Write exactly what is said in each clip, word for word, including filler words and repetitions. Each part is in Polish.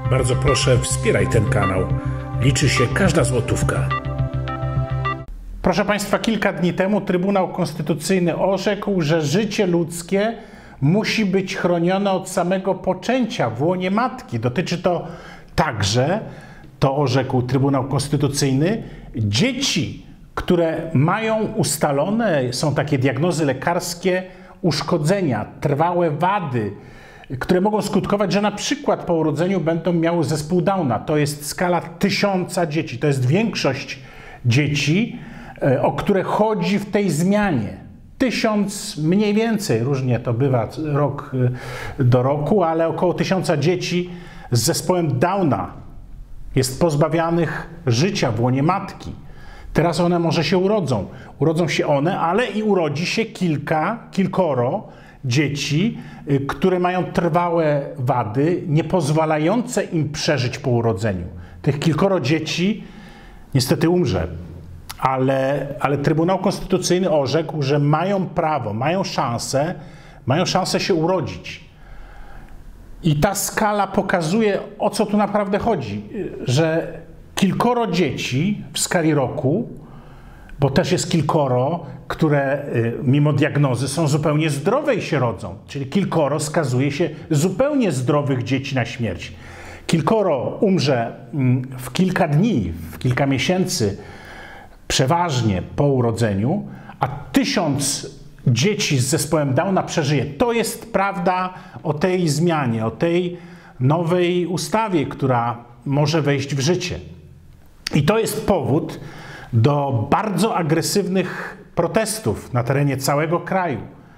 Bardzo proszę, wspieraj ten kanał. Liczy się każda złotówka. Proszę Państwa, kilka dni temu Trybunał Konstytucyjny orzekł, że życie ludzkie musi być chronione od samego poczęcia w łonie matki. Dotyczy to także, to orzekł Trybunał Konstytucyjny, dzieci, które mają ustalone, są takie diagnozy lekarskie, uszkodzenia, trwałe wady, które mogą skutkować, że na przykład po urodzeniu będą miały zespół Downa. To jest skala tysiąca dzieci, to jest większość dzieci, o które chodzi w tej zmianie. Tysiąc mniej więcej, różnie to bywa rok do roku, ale około tysiąca dzieci z zespołem Downa jest pozbawianych życia w łonie matki. Teraz one może się urodzą. Urodzą się one, ale i urodzi się kilka, kilkoro dzieci, które mają trwałe wady, nie pozwalające im przeżyć po urodzeniu. Tych kilkoro dzieci niestety umrze. Ale, ale Trybunał Konstytucyjny orzekł, że mają prawo, mają szansę, mają szansę się urodzić. I ta skala pokazuje, o co tu naprawdę chodzi, że kilkoro dzieci w skali roku, bo też jest kilkoro, które mimo diagnozy są zupełnie zdrowe i się rodzą, czyli kilkoro skazuje się zupełnie zdrowych dzieci na śmierć. Kilkoro umrze w kilka dni, w kilka miesięcy, przeważnie po urodzeniu, a tysiąc dzieci z zespołem Downa przeżyje. To jest prawda o tej zmianie, o tej nowej ustawie, która może wejść w życie. I to jest powód do bardzo agresywnych protestów na terenie całego kraju.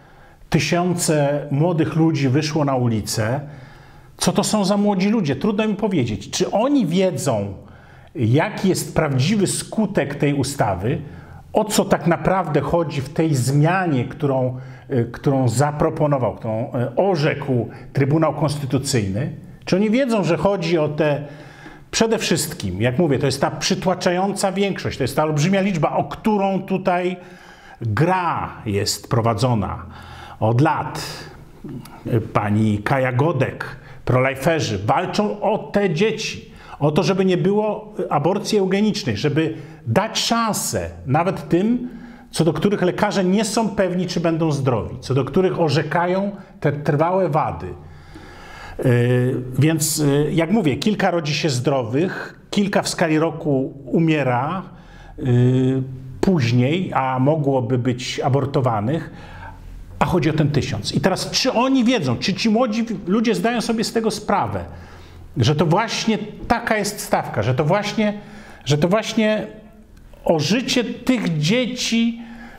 Tysiące młodych ludzi wyszło na ulicę. Co to są za młodzi ludzie? Trudno mi powiedzieć. Czy oni wiedzą, jaki jest prawdziwy skutek tej ustawy, o co tak naprawdę chodzi w tej zmianie, którą, którą zaproponował, którą orzekł Trybunał Konstytucyjny? Czy oni wiedzą, że chodzi o te, przede wszystkim, jak mówię, to jest ta przytłaczająca większość, to jest ta olbrzymia liczba, o którą tutaj gra jest prowadzona od lat. Pani Kaja Godek, prolajferzy walczą o te dzieci. O to, żeby nie było aborcji eugenicznej, żeby dać szansę nawet tym, co do których lekarze nie są pewni, czy będą zdrowi, co do których orzekają te trwałe wady. Yy, więc yy, jak mówię, kilka rodzi się zdrowych, kilka w skali roku umiera yy, później, a mogłoby być abortowanych, a chodzi o ten tysiąc. I teraz, czy oni wiedzą, czy ci młodzi ludzie zdają sobie z tego sprawę, że to właśnie taka jest stawka, że to właśnie, że to właśnie o życie tych dzieci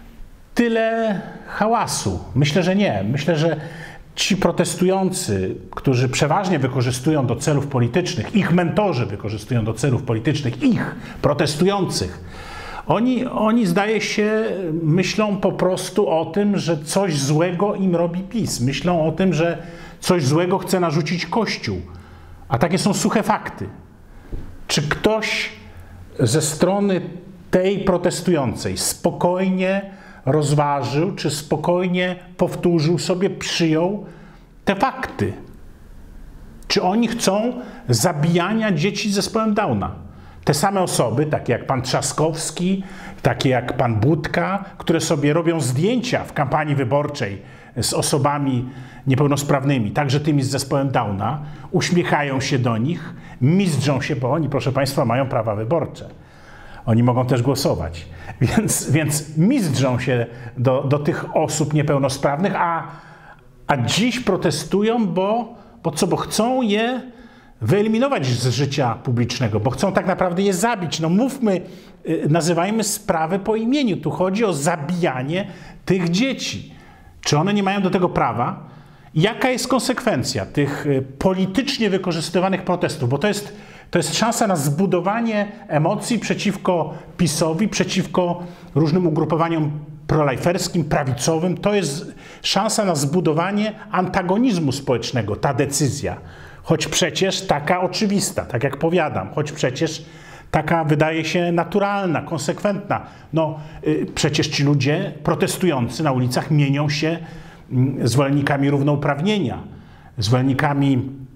tyle hałasu? Myślę, że nie. Myślę, że ci protestujący, którzy przeważnie wykorzystują do celów politycznych, ich mentorzy wykorzystują do celów politycznych, ich protestujących, oni, oni zdaje się, myślą po prostu o tym, że coś złego im robi PiS. Myślą o tym, że coś złego chce narzucić Kościół. A takie są suche fakty. Czy ktoś ze strony tej protestującej spokojnie rozważył, czy spokojnie powtórzył sobie, przyjął te fakty? Czy oni chcą zabijania dzieci z zespołem Downa? Te same osoby, takie jak pan Trzaskowski, takie jak pan Budka, które sobie robią zdjęcia w kampanii wyborczej z osobami niepełnosprawnymi, także tymi z zespołem Downa, uśmiechają się do nich, mizdrzą się, bo oni, proszę Państwa, mają prawa wyborcze. Oni mogą też głosować. Więc, więc mizdrzą się do, do tych osób niepełnosprawnych, a, a dziś protestują, bo, bo co, bo chcą je wyeliminować z życia publicznego, bo chcą tak naprawdę je zabić. No mówmy, nazywajmy sprawę po imieniu. Tu chodzi o zabijanie tych dzieci. Czy one nie mają do tego prawa? Jaka jest konsekwencja tych politycznie wykorzystywanych protestów? Bo to jest, to jest szansa na zbudowanie emocji przeciwko PiS-owi, przeciwko różnym ugrupowaniom prolajferskim, prawicowym. To jest szansa na zbudowanie antagonizmu społecznego, ta decyzja. Choć przecież taka oczywista, tak jak powiadam, choć przecież taka wydaje się naturalna, konsekwentna. No yy, przecież ci ludzie protestujący na ulicach mienią się yy, zwolennikami równouprawnienia, zwolennikami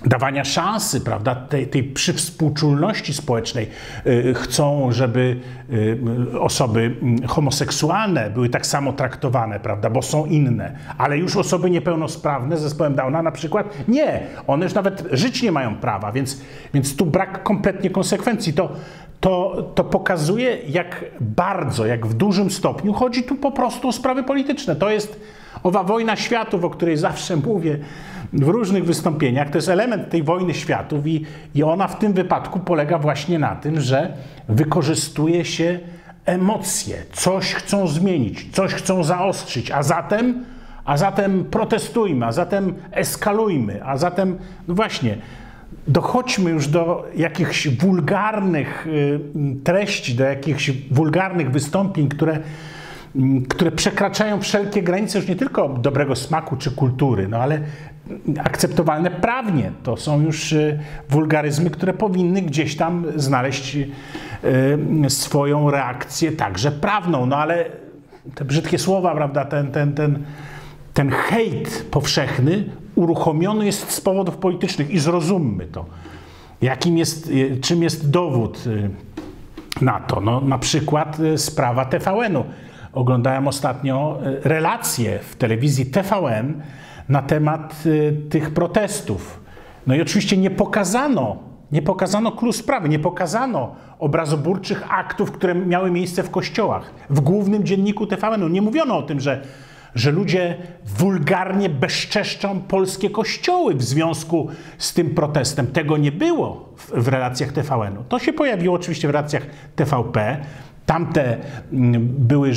dawania szansy, prawda, tej, tej przywspółczulności społecznej. Chcą, żeby osoby homoseksualne były tak samo traktowane, prawda, bo są inne. Ale już osoby niepełnosprawne z zespołem Downa na przykład nie. One już nawet żyć nie mają prawa, więc, więc tu brak kompletnie konsekwencji. To, to, to pokazuje, jak bardzo, jak w dużym stopniu chodzi tu po prostu o sprawy polityczne. To jest owa wojna światów, o której zawsze mówię w różnych wystąpieniach, to jest element tej wojny światów i, i ona w tym wypadku polega właśnie na tym, że wykorzystuje się emocje, coś chcą zmienić, coś chcą zaostrzyć, a zatem, a zatem protestujmy, a zatem eskalujmy, a zatem no właśnie dochodźmy już do jakichś wulgarnych treści, do jakichś wulgarnych wystąpień, które które przekraczają wszelkie granice już nie tylko dobrego smaku czy kultury, no ale akceptowalne prawnie. To są już wulgaryzmy, które powinny gdzieś tam znaleźć swoją reakcję także prawną. No ale te brzydkie słowa, prawda, ten, ten, ten, ten hejt powszechny uruchomiony jest z powodów politycznych i zrozummy to. Jakim jest, czym jest dowód na to? No, na przykład sprawa T V N-u. Oglądałem ostatnio relacje w telewizji T V N na temat tych protestów. No i oczywiście nie pokazano, nie pokazano clou sprawy, nie pokazano obrazoburczych aktów, które miały miejsce w kościołach. W głównym dzienniku T V N-u nie mówiono o tym, że, że ludzie wulgarnie bezczeszczą polskie kościoły w związku z tym protestem. Tego nie było w, w relacjach T V N-u. To się pojawiło oczywiście w relacjach T V P. Tamte były,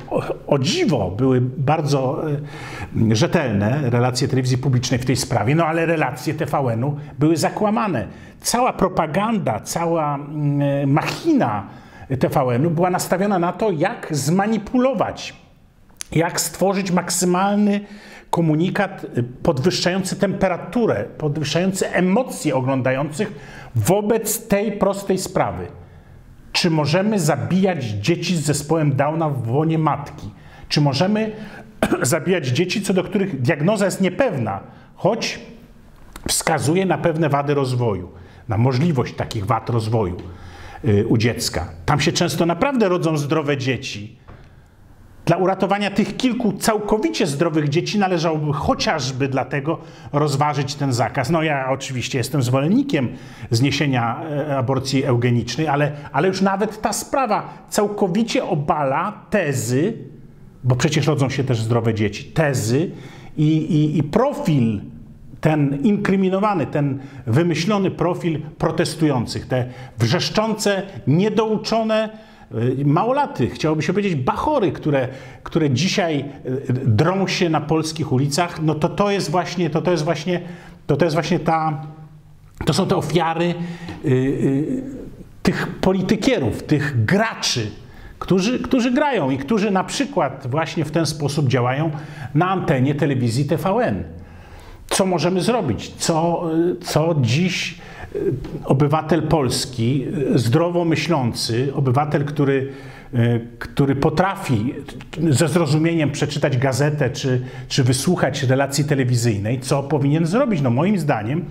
o dziwo, były bardzo rzetelne, relacje telewizji publicznej w tej sprawie, no ale relacje T V N-u były zakłamane. Cała propaganda, cała machina T V N-u była nastawiona na to, jak zmanipulować, jak stworzyć maksymalny komunikat podwyższający temperaturę, podwyższający emocje oglądających wobec tej prostej sprawy. Czy możemy zabijać dzieci z zespołem Downa w łonie matki? Czy możemy zabijać dzieci, co do których diagnoza jest niepewna, choć wskazuje na pewne wady rozwoju, na możliwość takich wad rozwoju u dziecka? Tam się często naprawdę rodzą zdrowe dzieci. Dla uratowania tych kilku całkowicie zdrowych dzieci należałoby chociażby dlatego rozważyć ten zakaz. No ja oczywiście jestem zwolennikiem zniesienia aborcji eugenicznej, ale, ale już nawet ta sprawa całkowicie obala tezy, bo przecież rodzą się też zdrowe dzieci, tezy i, i, i profil ten inkryminowany, ten wymyślony profil protestujących, te wrzeszczące, niedouczone małolaty, chciałoby się powiedzieć bachory, które, które dzisiaj drą się na polskich ulicach, no to to jest właśnie, to, to jest właśnie, to, to jest właśnie ta, to są te ofiary yy, yy, tych politykierów, tych graczy, którzy, którzy grają i którzy na przykład właśnie w ten sposób działają na antenie telewizji T V N. Co możemy zrobić? Co, co dziś obywatel polski, zdrowo myślący, obywatel, który, który potrafi ze zrozumieniem przeczytać gazetę czy, czy wysłuchać relacji telewizyjnej, co powinien zrobić? No moim zdaniem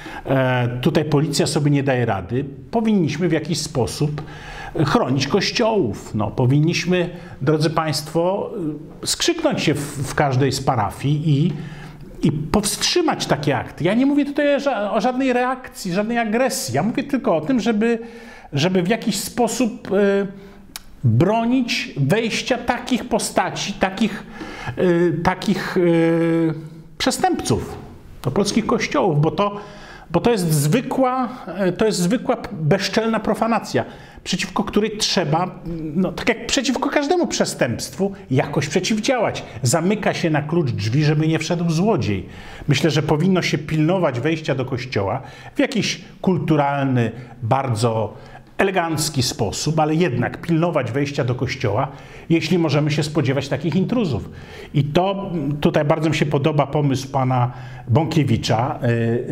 tutaj policja sobie nie daje rady. Powinniśmy w jakiś sposób chronić kościołów. No, powinniśmy, drodzy Państwo, skrzyknąć się w, w każdej z parafii i I powstrzymać takie akty. Ja nie mówię tutaj o żadnej reakcji, żadnej agresji. Ja mówię tylko o tym, żeby, żeby w jakiś sposób y, bronić wejścia takich postaci, takich, y, takich y, przestępców do polskich kościołów, bo to, bo to jest zwykła, to jest zwykła bezczelna profanacja, przeciwko której trzeba, no, tak jak przeciwko każdemu przestępstwu, jakoś przeciwdziałać. Zamyka się na klucz drzwi, żeby nie wszedł złodziej. Myślę, że powinno się pilnować wejścia do kościoła w jakiś kulturalny, bardzo elegancki sposób, ale jednak pilnować wejścia do kościoła, jeśli możemy się spodziewać takich intruzów. I to tutaj bardzo mi się podoba pomysł pana Bąkiewicza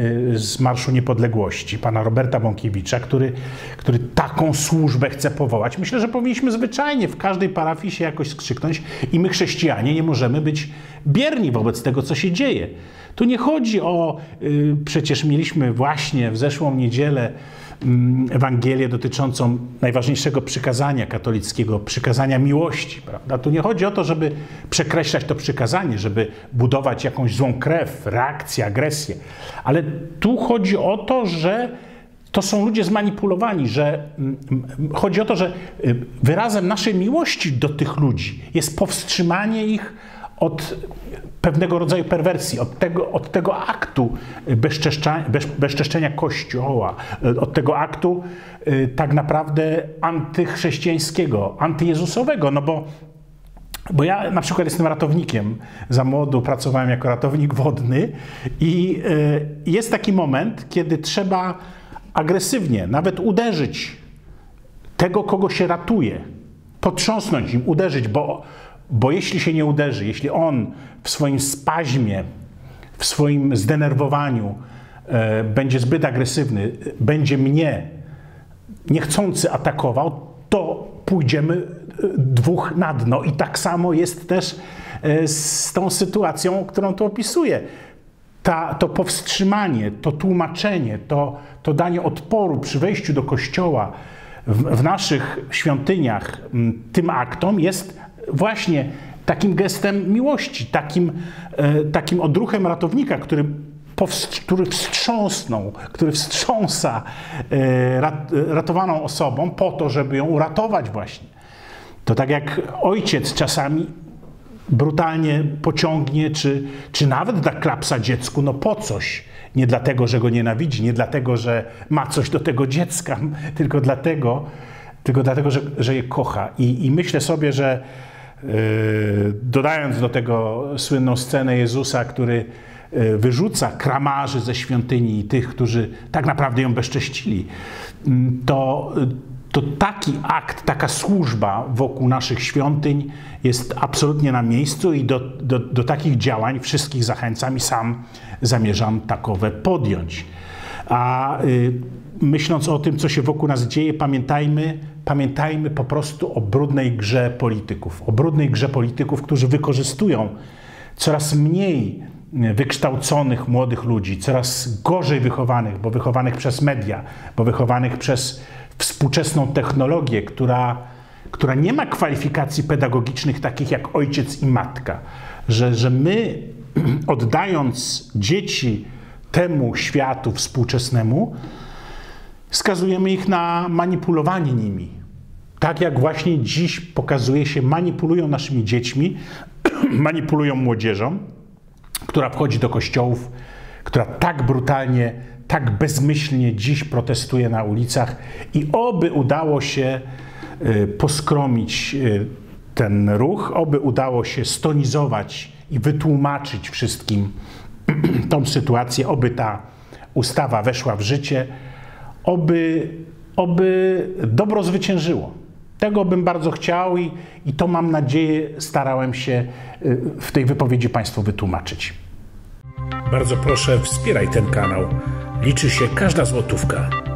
z Marszu Niepodległości, pana Roberta Bąkiewicza, który, który taką służbę chce powołać. Myślę, że powinniśmy zwyczajnie w każdej parafii się jakoś skrzyknąć i my, chrześcijanie, nie możemy być bierni wobec tego, co się dzieje. Tu nie chodzi o, y, przecież mieliśmy właśnie w zeszłą niedzielę y, Ewangelię dotyczącą najważniejszego przykazania katolickiego, przykazania miłości, prawda? Tu nie chodzi o to, żeby przekreślać to przykazanie, żeby budować jakąś złą krew, reakcję, agresję, ale tu chodzi o to, że to są ludzie zmanipulowani, że chodzi o to, że wyrazem naszej miłości do tych ludzi jest powstrzymanie ich od pewnego rodzaju perwersji, od tego, od tego aktu bezczeszczenia, bez, bezczeszczenia Kościoła, od tego aktu tak naprawdę antychrześcijańskiego, antyjezusowego, no bo Bo ja na przykład jestem ratownikiem. Za młodu pracowałem jako ratownik wodny i jest taki moment, kiedy trzeba agresywnie, nawet uderzyć tego, kogo się ratuje, potrząsnąć im, uderzyć, bo, bo jeśli się nie uderzy, jeśli on w swoim spaźmie, w swoim zdenerwowaniu e, będzie zbyt agresywny, będzie mnie niechcący atakował, to pójdziemy dwóch na dno. I tak samo jest też z tą sytuacją, którą tu opisuję. Ta, to powstrzymanie, to tłumaczenie, to, to danie odporu przy wejściu do kościoła w, w naszych świątyniach tym aktom jest właśnie takim gestem miłości, takim, takim odruchem ratownika, który, który wstrząsnął, który wstrząsa ratowaną osobą po to, żeby ją uratować właśnie. To tak jak ojciec czasami brutalnie pociągnie, czy, czy nawet da klapsa dziecku, no po coś. Nie dlatego, że go nienawidzi, nie dlatego, że ma coś do tego dziecka, tylko dlatego, tylko dlatego że, że je kocha. I, i myślę sobie, że yy, dodając do tego słynną scenę Jezusa, który yy, wyrzuca kramarzy ze świątyni i tych, którzy tak naprawdę ją bezcześcili, yy, to yy, to taki akt, taka służba wokół naszych świątyń jest absolutnie na miejscu i do, do, do takich działań wszystkich zachęcam i sam zamierzam takowe podjąć. A y, myśląc o tym, co się wokół nas dzieje, pamiętajmy, pamiętajmy po prostu o brudnej grze polityków. O brudnej grze polityków, którzy wykorzystują coraz mniej wykształconych młodych ludzi, coraz gorzej wychowanych, bo wychowanych przez media, bo wychowanych przez współczesną technologię, która, która nie ma kwalifikacji pedagogicznych takich jak ojciec i matka. Że, że my, oddając dzieci temu światu współczesnemu, skazujemy ich na manipulowanie nimi. Tak jak właśnie dziś pokazuje się, manipulują naszymi dziećmi, manipulują młodzieżą, która wchodzi do kościołów, która tak brutalnie, tak bezmyślnie dziś protestuje na ulicach i oby udało się poskromić ten ruch, oby udało się stonizować i wytłumaczyć wszystkim tą sytuację, oby ta ustawa weszła w życie, oby, oby dobro zwyciężyło. Tego bym bardzo chciał i, i to, mam nadzieję, starałem się w tej wypowiedzi Państwu wytłumaczyć. Bardzo proszę, wspieraj ten kanał. Liczy się każda złotówka.